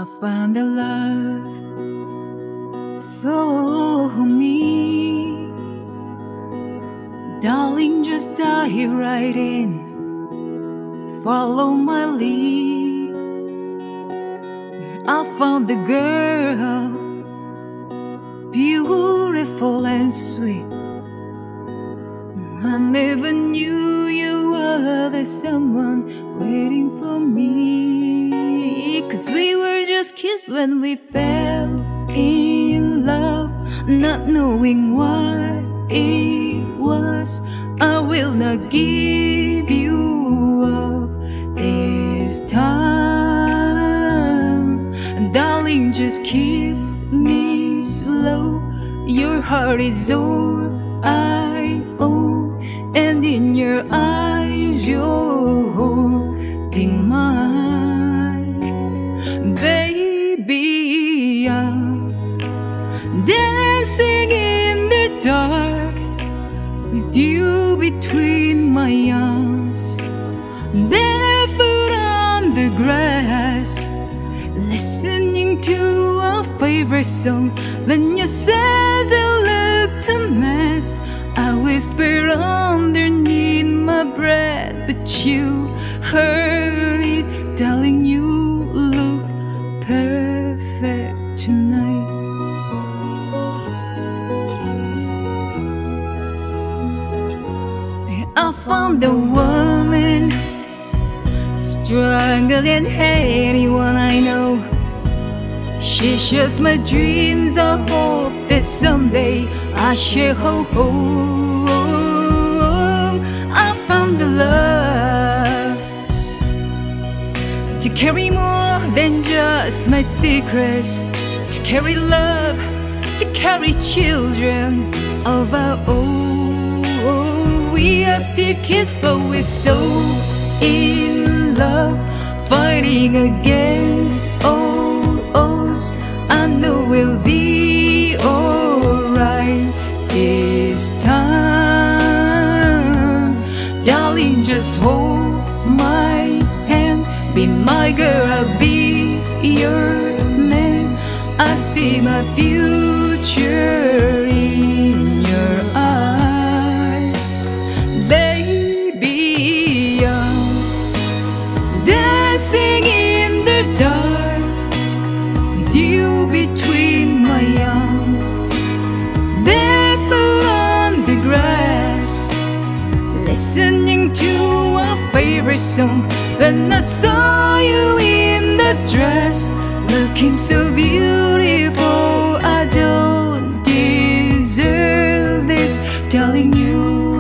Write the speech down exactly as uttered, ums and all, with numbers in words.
I found a love for me. Darling, just dive right in, follow my lead. I found the girl, beautiful and sweet. I never knew you were the someone waiting for me. Cause we were just kids when we fell in love, not knowing what it was. I will not give you up this time. Darling, just kiss me slow. Your heart is all I own, and in your eyes you're holding mine. Baby, I'm dancing in the dark with you between my arms, barefoot on the grass, listening to our favorite song. When you said you looked a mess, I whispered underneath my breath, but you heard it. Darling, you look perfect tonight. I found a woman stronger than anyone I know. She shares my dreams. I hope that someday I share her home. I found the love to carry more than just my secrets, to carry love, to carry children of our own. We are still kids, but we're so in love, fighting against all odds. I know we'll be alright this time. Darling, just hold my hand, be my girl, I'll be your man. I see my future in your eyes. Baby, I'm dancing in the dark with you between my arms, barefoot on the grass, listening to our favorite song. When I saw you in that dress, looking so beautiful, I don't deserve this. Telling you